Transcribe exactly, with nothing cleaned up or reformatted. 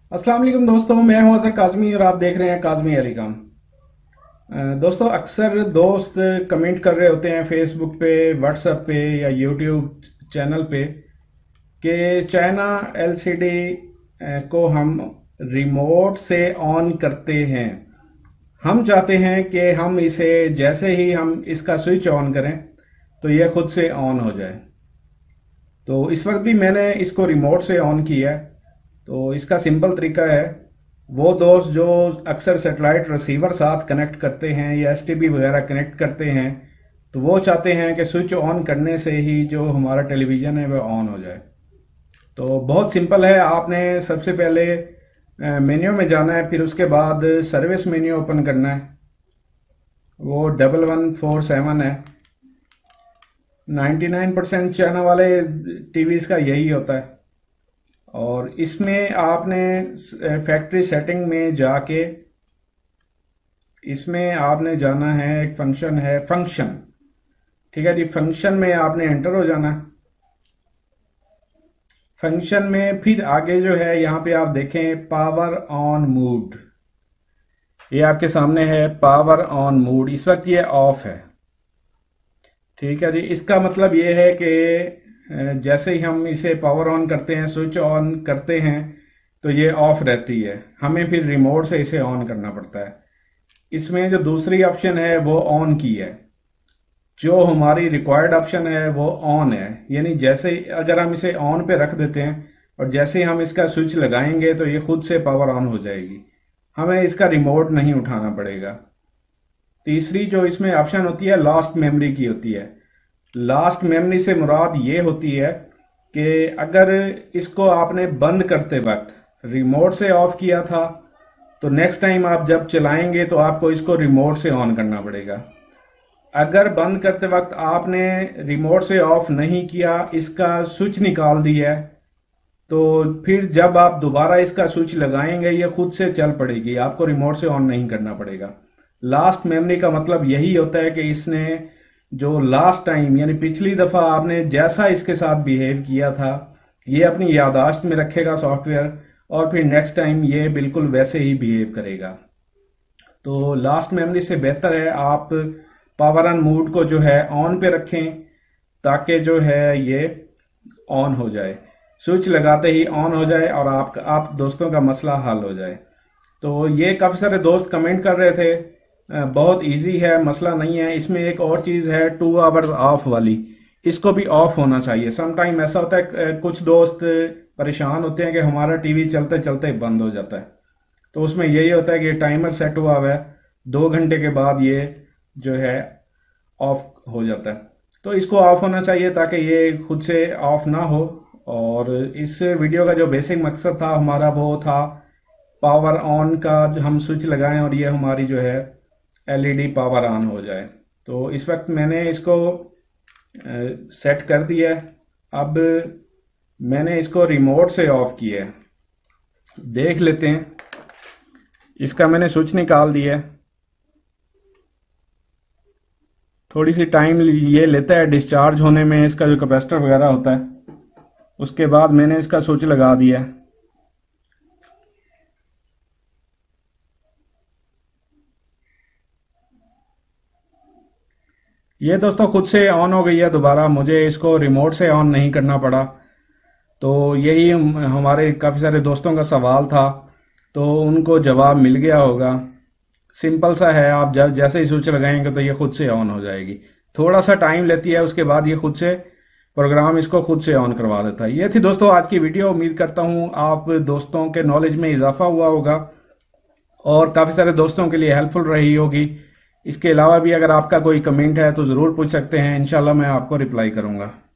अस्सलाम वालेकुम दोस्तों, मैं हूं अजहर काज़मी और आप देख रहे हैं काज़मी अली खान। अ, दोस्तों, अक्सर दोस्त कमेंट कर रहे होते हैं फेसबुक पे, व्हाट्सएप पे या यूट्यूब चैनल पे कि चाइना एलसीडी को हम रिमोट से ऑन करते हैं। हम चाहते हैं कि हम इसे जैसे ही हम इसका स्विच ऑन करें तो यह खुद से ऑन हो जाए। तो इस वक्त भी मैंने इसको रिमोट से ऑन किया है। तो इसका सिंपल तरीका है, वो दोस्त जो अक्सर सेटेलाइट रिसीवर साथ कनेक्ट करते हैं या एसटीबी वगैरह कनेक्ट करते हैं, तो वो चाहते हैं कि स्विच ऑन करने से ही जो हमारा टेलीविज़न है वह ऑन हो जाए। तो बहुत सिंपल है, आपने सबसे पहले मेन्यू में जाना है, फिर उसके बाद सर्विस मेन्यू ओपन करना है। वो डबल वन फोर सेवन है। नाइन्टी नाइन परसेंट चाइना वाले टीवीज़ का यही होता है। और इसमें आपने फैक्ट्री सेटिंग में जाके इसमें आपने जाना है, एक फंक्शन है फंक्शन, ठीक है जी। फंक्शन में आपने एंटर हो जाना है। फंक्शन में फिर आगे जो है यहाँ पे आप देखें पावर ऑन मूड, ये आपके सामने है पावर ऑन मूड। इस वक्त ये ऑफ है, ठीक है जी। इसका मतलब ये है कि जैसे ही हम इसे पावर ऑन करते हैं, स्विच ऑन करते हैं, तो ये ऑफ रहती है। हमें फिर रिमोट से इसे ऑन करना पड़ता है। इसमें जो दूसरी ऑप्शन है वो ऑन की है, जो हमारी रिक्वायर्ड ऑप्शन है वो ऑन है। यानी जैसे अगर हम इसे ऑन पे रख देते हैं और जैसे ही हम इसका स्विच लगाएंगे तो ये खुद से पावर ऑन हो जाएगी, हमें इसका रिमोट नहीं उठाना पड़ेगा। तीसरी जो इसमें ऑप्शन होती है लास्ट मेमोरी की होती है। लास्ट मेमोरी से मुराद ये होती है कि अगर इसको आपने बंद करते वक्त रिमोट से ऑफ किया था, तो नेक्स्ट टाइम आप जब चलाएंगे तो आपको इसको रिमोट से ऑन करना पड़ेगा। अगर बंद करते वक्त आपने रिमोट से ऑफ नहीं किया, इसका स्विच निकाल दिया है, तो फिर जब आप दोबारा इसका स्विच लगाएंगे ये खुद से चल पड़ेगी, आपको रिमोट से ऑन नहीं करना पड़ेगा। लास्ट मेमोरी का मतलब यही होता है कि इसने जो लास्ट टाइम यानी पिछली दफ़ा आपने जैसा इसके साथ बिहेव किया था, ये अपनी याददाश्त में रखेगा सॉफ्टवेयर, और फिर नेक्स्ट टाइम ये बिल्कुल वैसे ही बिहेव करेगा। तो लास्ट मेमोरी से बेहतर है आप पावर ऑन मूड को जो है ऑन पे रखें, ताकि जो है ये ऑन हो जाए, स्विच लगाते ही ऑन हो जाए और आप आप दोस्तों का मसला हल हो जाए। तो ये काफ़ी सारे दोस्त कमेंट कर रहे थे, बहुत इजी है, मसला नहीं है। इसमें एक और चीज़ है टू आवर्स ऑफ वाली, इसको भी ऑफ होना चाहिए। सम टाइम ऐसा होता है कुछ दोस्त परेशान होते हैं कि हमारा टीवी चलते चलते बंद हो जाता है, तो उसमें यही होता है कि टाइमर सेट हुआ हुआ है, दो घंटे के बाद ये जो है ऑफ हो जाता है। तो इसको ऑफ होना चाहिए ताकि ये खुद से ऑफ ना हो। और इस वीडियो का जो बेसिक मकसद था हमारा वो था पावर ऑन का, जो हम स्विच लगाएं और ये हमारी जो है एलईडी पावर ऑन हो जाए। तो इस वक्त मैंने इसको सेट कर दिया है। अब मैंने इसको रिमोट से ऑफ किया है, देख लेते हैं। इसका मैंने स्विच निकाल दिया है। थोड़ी सी टाइम ये लेता है डिस्चार्ज होने में, इसका जो कैपेसिटर वगैरह होता है। उसके बाद मैंने इसका स्विच लगा दिया है। ये दोस्तों खुद से ऑन हो गई है दोबारा, मुझे इसको रिमोट से ऑन नहीं करना पड़ा। तो यही हमारे काफ़ी सारे दोस्तों का सवाल था, तो उनको जवाब मिल गया होगा। सिंपल सा है, आप जब जैसे ही स्विच लगाएंगे तो ये खुद से ऑन हो जाएगी। थोड़ा सा टाइम लेती है, उसके बाद ये खुद से प्रोग्राम इसको खुद से ऑन करवा देता है। ये थी दोस्तों आज की वीडियो। उम्मीद करता हूँ आप दोस्तों के नॉलेज में इजाफा हुआ होगा और काफ़ी सारे दोस्तों के लिए हेल्पफुल रही होगी। इसके अलावा भी अगर आपका कोई कमेंट है तो ज़रूर पूछ सकते हैं, इंशाल्लाह मैं आपको रिप्लाई करूँगा।